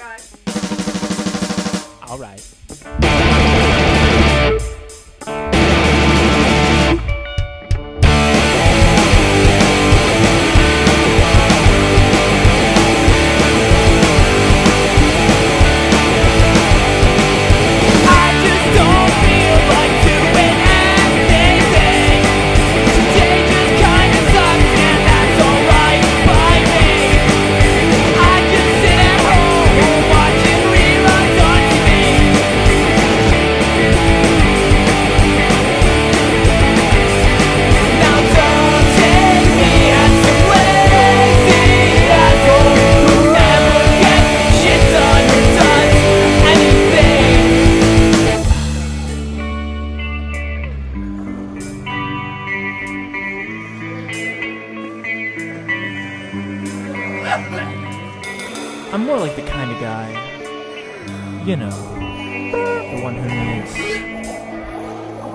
All right. I'm more like the kind of guy, you know, the one who needs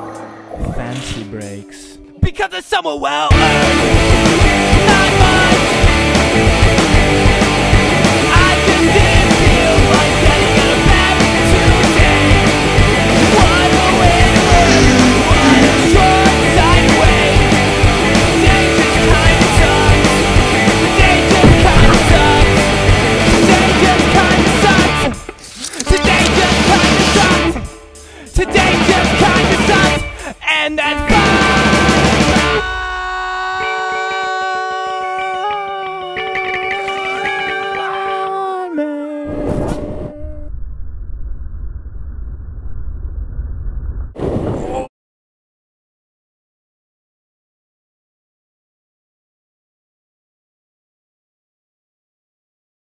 fancy breaks. Because it's somewhere well earned, not much.